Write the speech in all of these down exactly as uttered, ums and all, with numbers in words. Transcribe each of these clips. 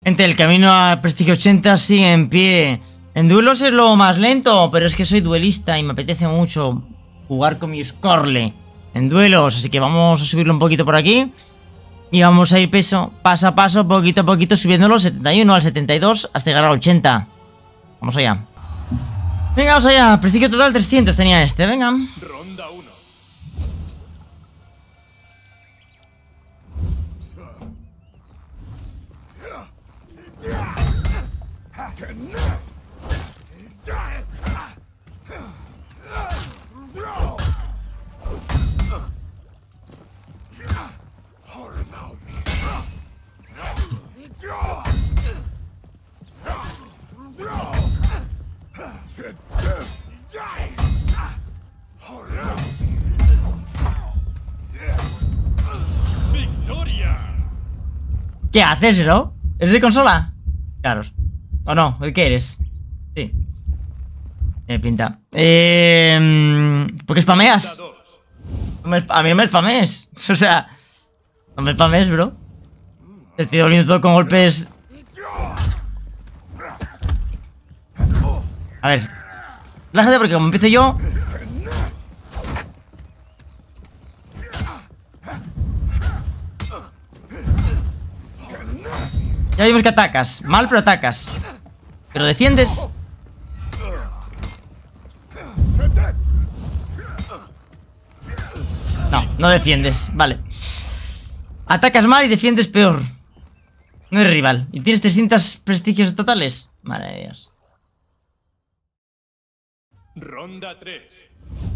Entre el camino a Prestigio ochenta sigue en pie. En duelos es lo más lento, pero es que soy duelista y me apetece mucho jugar con mi Scorle en duelos. Así que vamos a subirlo un poquito por aquí. Y vamos a ir peso, paso a paso, poquito a poquito, subiéndolo setenta y uno al setenta y dos hasta llegar al ochenta. Vamos allá. Venga, vamos allá. Prestigio total trescientos tenía este, venga. Ronda uno. ¿Qué haces, bro? ¿Es de consola? Claro. ¿O no? ¿Qué eres? Sí. Me pinta. Eh, ¿Por qué spameas? A mí no me spamees. O sea, no me spamees, bro. Te estoy volviendo todo con golpes. A ver. Relájate porque como empiezo yo. Ya vimos que atacas. Mal, pero atacas. Pero defiendes. No, no defiendes. Vale. Atacas mal y defiendes peor. No eres rival. Y tienes trescientos prestigios totales. Madre de Dios. Ronda tres.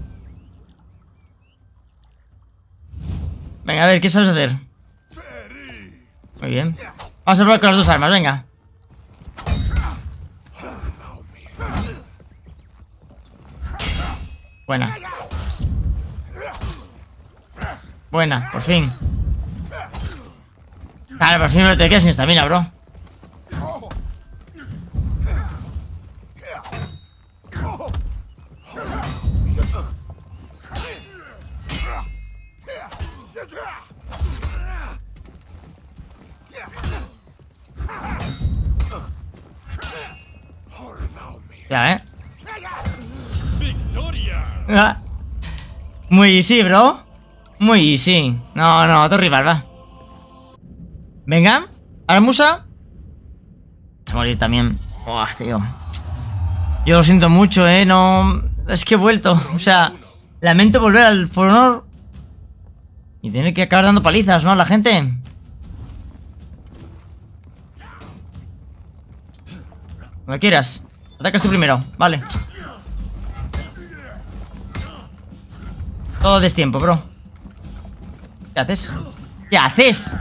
Venga, a ver, ¿qué sabes hacer? Muy bien. Vamos a probar con las dos armas, venga. Buena. Buena, por fin. Vale, por fin no te quedas sin estamina, bro. Ya, eh. Ah. Muy easy, bro. Muy easy. No, no, otro rival, va. Venga. Ahora Musa. A morir también. Oh, tío. Yo lo siento mucho, eh. No. Es que he vuelto. O sea, lamento volver al For Honor y tener que acabar dando palizas, ¿no? A la gente. Cuando quieras. Atacas tú primero, vale. Todo destiempo, bro. ¿Qué haces? ¿Qué haces?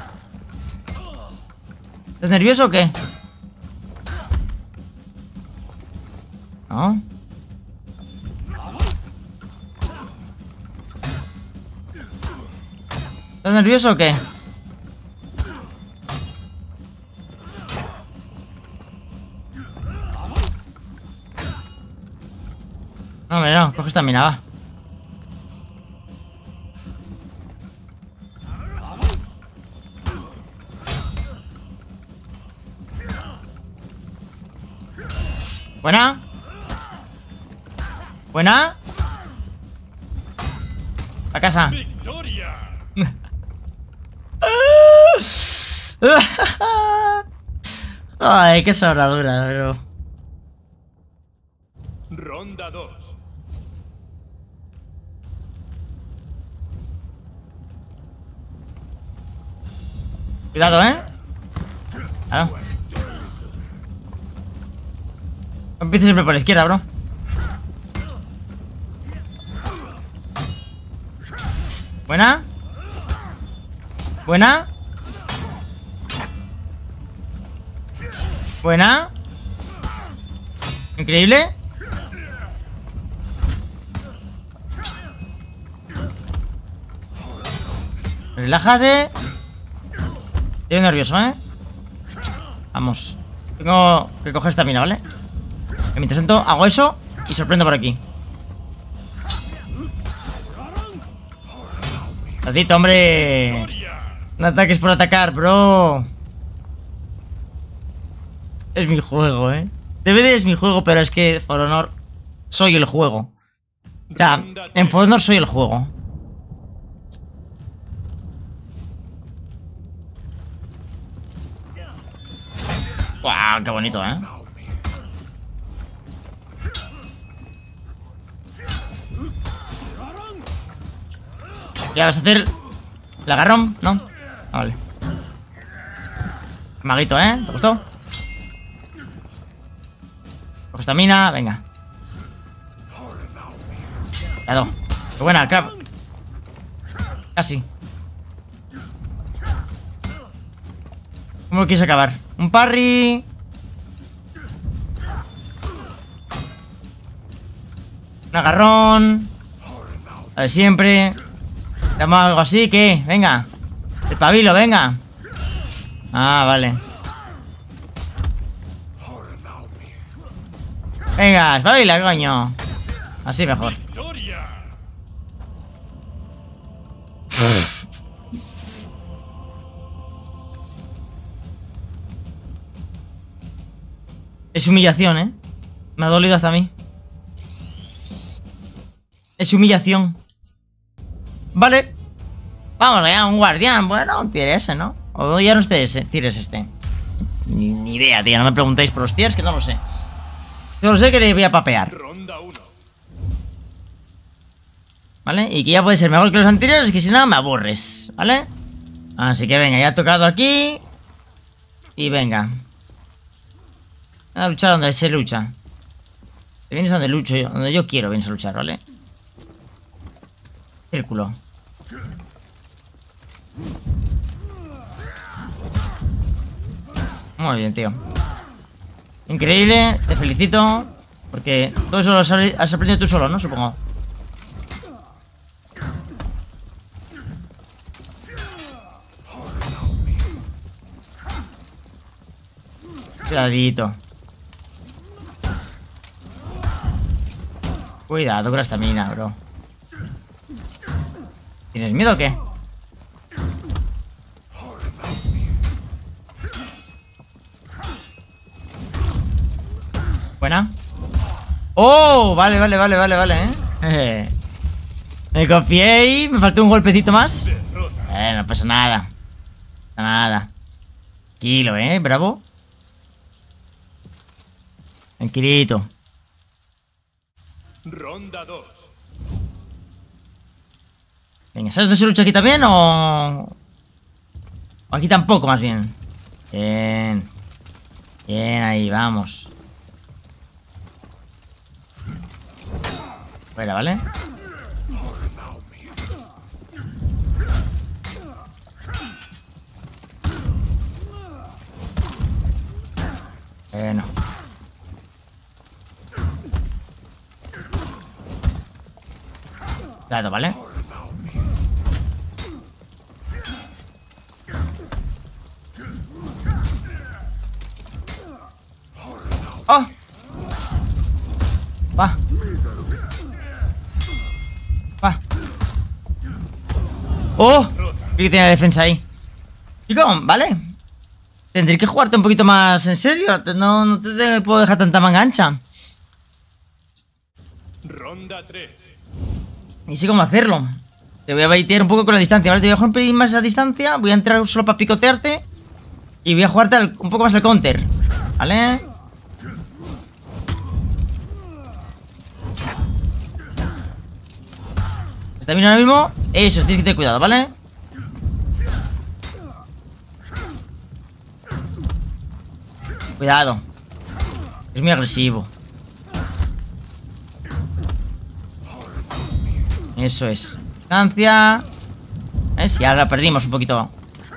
¿Estás nervioso o qué? ¿No? ¿Estás nervioso o qué? No, hombre, no, coge esta mina, va. Buena. Buena. A casa. Ay, qué sobradura, bro. Ronda dos. Cuidado, ¿eh? Claro. Empieces siempre por la izquierda, bro. Buena. Buena. Buena. Increíble. Relájate. Estoy nervioso, ¿eh? Vamos. Tengo que coger esta mina, ¿vale? Que mientras tanto hago eso y sorprendo por aquí. Tadito, hombre. No ataques por atacar, bro. Es mi juego, ¿eh? D B D es mi juego, pero es que For Honor soy el juego. O sea, en For Honor soy el juego. ¡Guau! ¡Qué bonito, eh! ¿Ya vas a hacer el agarrón? ¿No? Ah, vale. Maguito, ¿eh? ¿Te gustó? Coge estamina, venga. Cuidado. Qué buena, crap. Casi. ¿Cómo lo quieres acabar? Un parry. Un agarrón. A ver, siempre. Damos algo así, ¿qué? Venga. Espabilo, venga. Ah, vale. Venga, espabila, coño. Así mejor. Es humillación, ¿eh? Me ha dolido hasta a mí. Es humillación. Vale. Vamos allá, un guardián. Bueno, tire ese, ¿no? O ya no estés, tires este. Ni, ni idea, tío. No me preguntéis por los tiers, que no lo sé. Yo lo sé que le voy a papear. Ronda uno. ¿Vale? Y que ya puede ser mejor que los anteriores, que si no me aburres. ¿Vale? Así que venga, ya he tocado aquí. Y venga. A luchar donde se lucha. Te vienes donde lucho yo. Donde yo quiero vienes a luchar, ¿vale? Círculo. Muy bien, tío. Increíble, te felicito. Porque todo eso lo has aprendido tú solo, ¿no? Supongo. Cuidadito. Cuidado con la estamina, bro. ¿Tienes miedo o qué? Buena. ¡Oh! Vale, vale, vale, vale, vale, ¿eh? Me confié y me faltó un golpecito más. Eh, no pasa nada. No pasa nada. Tranquilo, ¿eh? Bravo. Tranquilito. Ronda dos. Venga, ¿sabes dónde se lucha aquí también o...? O aquí tampoco, más bien. Bien. Bien, ahí, vamos. Fuera, ¿vale? Bueno. Cuidado, ¿vale? ¡Oh! Va. Va. ¡Oh! Creo que tiene defensa ahí. Chico, ¿vale? Tendré que jugarte un poquito más en serio. No, no te puedo dejar tanta manga ancha. Ronda tres. Y sé cómo hacerlo. Te voy a baitear un poco con la distancia, ¿vale? Te voy a jugar un pelín más a distancia. Voy a entrar solo para picotearte. Y voy a jugarte al, un poco más el counter, ¿vale? Está bien ahora mismo. Eso, tienes que tener cuidado, ¿vale? Cuidado. Es muy agresivo. Eso es. Distancia. ¿Ves? Y ahora perdimos un poquito.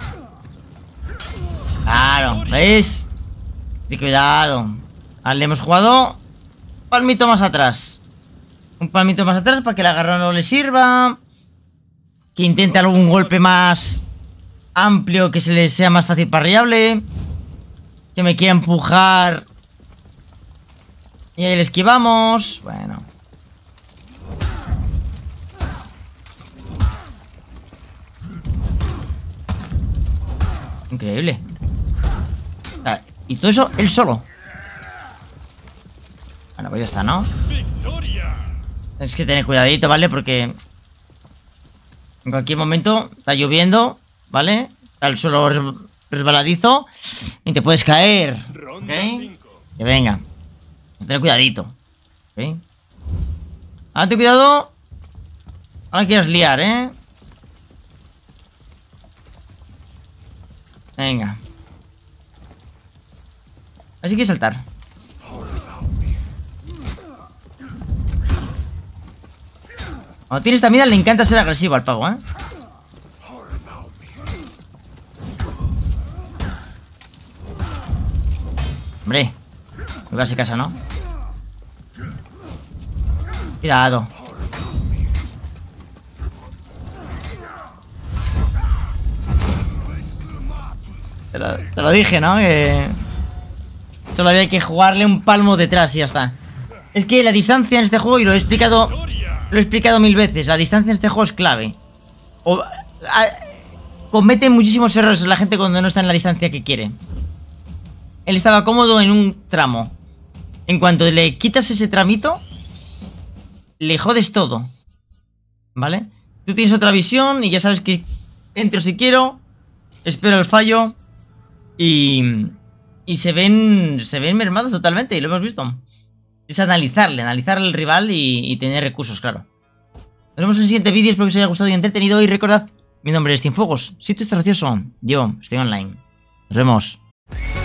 Claro, ¿veis? De cuidado. Ahora le hemos jugado un palmito más atrás. Un palmito más atrás para que el agarrón no le sirva. Que intente algún golpe más amplio, que se le sea más fácil parriable. Que me quiera empujar. Y ahí le esquivamos. Bueno. Increíble. Y todo eso él solo. Bueno, pues ya está, ¿no? Victoria. Tienes que tener cuidadito, ¿vale? Porque en cualquier momento está lloviendo, ¿vale? Está el suelo res- resbaladizo y te puedes caer, Ronda ¿ok? cinco. Que venga. Tener cuidadito, ¿ok? Ahora ten cuidado. Ahora quieres liar, ¿eh? Venga. Así que saltar. Cuando tienes también le encanta ser agresivo al pavo, ¿eh? Hombre, no casi casa, ¿no? Cuidado. Te lo, te lo dije, ¿no? Que solo había que jugarle un palmo detrás y ya está. Es que la distancia en este juego, y lo he explicado, Victoria. lo he explicado mil veces, la distancia en este juego es clave. O, a- comete muchísimos errores la gente cuando no está en la distancia que quiere. Él estaba cómodo en un tramo. En cuanto le quitas ese tramito, le jodes todo. ¿Vale? Tú tienes otra visión y ya sabes que entro si quiero, espero el fallo y, y se ven se ven mermados totalmente, y lo hemos visto. Es analizarle, analizar al rival y, y tener recursos, claro. Nos vemos en el siguiente vídeo, espero que os haya gustado y entretenido. Y recordad, mi nombre es Cienfuegos. Si tú estás gracioso, yo estoy online. Nos vemos.